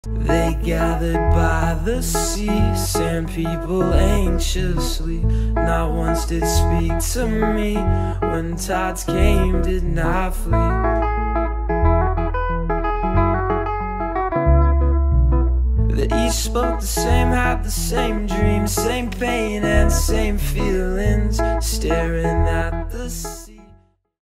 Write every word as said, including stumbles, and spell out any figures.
They gathered by the sea, sand people anxiously. Not once did speak to me. When tides came, did not flee. The east spoke the same, had the same dreams, same pain and same